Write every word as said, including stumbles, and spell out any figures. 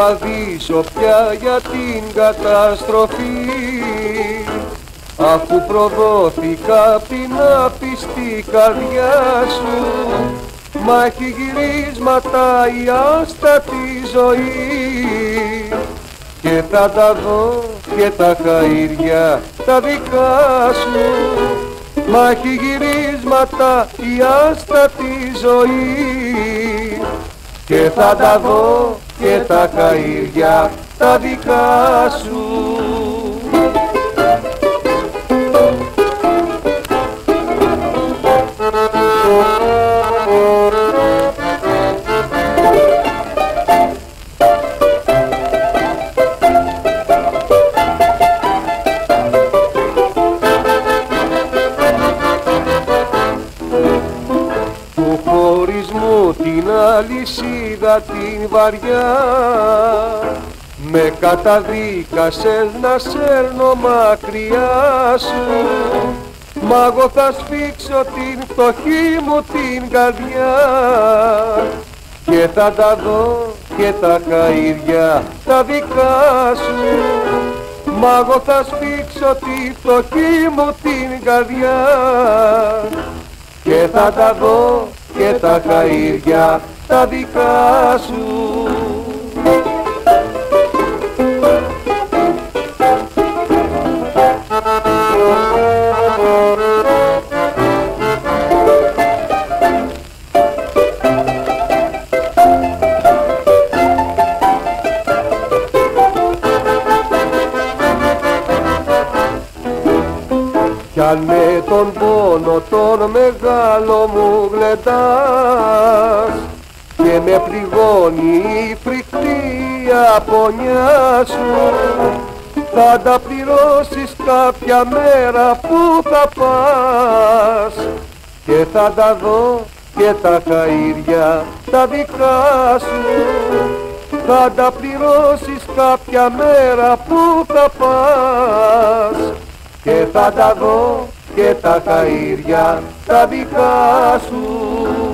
βαδίσω πια για την καταστροφή, αφού προδόθηκα απ' την άπιστη καρδιά σου. Μα έχει γυρίσματα η άστατη ζωή, και θα τα δω και τα χαΐρια τα δικά σου. Μα έχει γυρίσματα η άστατη ζωή, και θα τα δω και τα χαΐρια τα δικά σου. Την αλυσίδα την βαριά με καταδίκασες να σέρνω μακριά σου. Μα εγώ θα σφίξω την φτωχή μου την καρδιά, και θα τα δω και τα χαΐρια τα δικά σου. Μα εγώ θα σφίξω τη φτωχή μου την καρδιά, και θα τα δω και τα χαΐρια τα δικά σου. Κι αν με τον πόνο τον μεγάλο μου γλεντάς, και με πληγώνει η φρικτή απονιά σου, θα τα πληρώσεις κάποια μέρα που θα πας, και θα τα δω και τα χαΐρια τα δικά σου. Θα τα πληρώσεις κάποια μέρα που θα πας, και θα τα δω και τα χαΐρια τα δικά σου.